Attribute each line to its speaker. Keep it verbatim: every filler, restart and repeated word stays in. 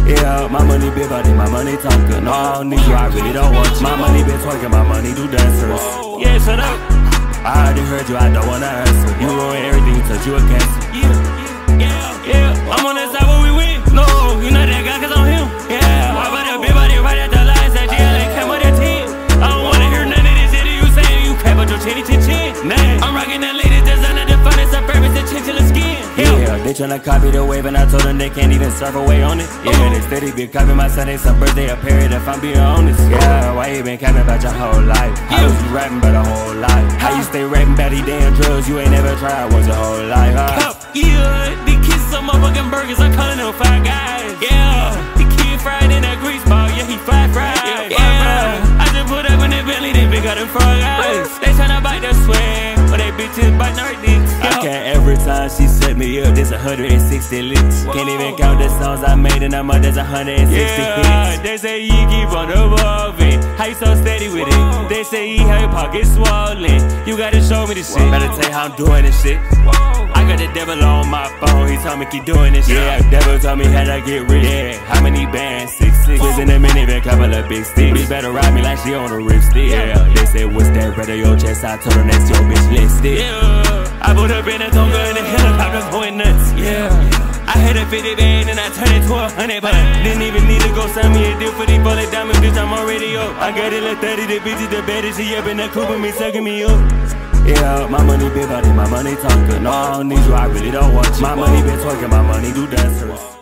Speaker 1: Yeah, my money big body, my money talking. No, I don't need you, I really don't want you. My money been twerking, my money do dancers.
Speaker 2: Yeah, shut up.
Speaker 1: I already heard you, I don't wanna answer. You ruin everything, touch you a cancer.
Speaker 2: Yeah, yeah, yeah. I'm on that side where we win. No, you not that guy, cause I'm him. Yeah, why about that big body right at the line? Said G L A came with that ten. I don't wanna hear none of this shit you saying. You crap about your chinny chin chin. Nah, I'm rocking that latest designer, the finest suburbans, the chinchilla skin.
Speaker 1: Yeah, they tryna copy the wave and I told them they can't even surf away on it. Yeah, they steady been copying my Sunday, some birthday, a period if I'm being honest. Yeah, why you been capping about your whole life? How was you rapping about a whole life? How you stay rapping about these damn drugs you ain't never tried once your whole life, huh?
Speaker 2: Yeah, the kids some motherfucking burgers, I'm calling them Five Guys. Yeah, the kid fried in that grease ball, yeah, he fried fried. Yeah, I just put up in that belly, they big got them frog eyes. They tryna bite the swag, but they bitches biting her dicks.
Speaker 1: I can't every time she set me up, there's one hundred sixty licks. Can't even count the songs I made in a month, there's one hundred sixty
Speaker 2: yeah,
Speaker 1: hits.
Speaker 2: They say you keep on evolving, how you so steady with it? They say you have your pockets swollen, you gotta show me this shit.
Speaker 1: Better tell you how I'm doing this shit. I got the devil on my phone, he told me keep doing this shit. Yeah, the devil told me how to get rich. Yeah, how many bands? Six, six. Was in a minivan, couple of big sticks. Bitch better ride me like she on a ripstick. Yeah, they say what's that red on your chest? I told her next your bitch lipstick.
Speaker 2: Yeah, I put up in a Tonga and the helicopter going nuts. Yeah, I had a fifty band and I turned it to a hundred, but I didn't even need to go send me a deal for these bullet diamonds, bitch, I'm already up. I got it like thirty, the bitches the baddest, she up in the coupe with me, sucking me up.
Speaker 1: Yeah, my money big body, my money talking. No, I don't need you, I really don't want you. My money been twerking, my money do dancers.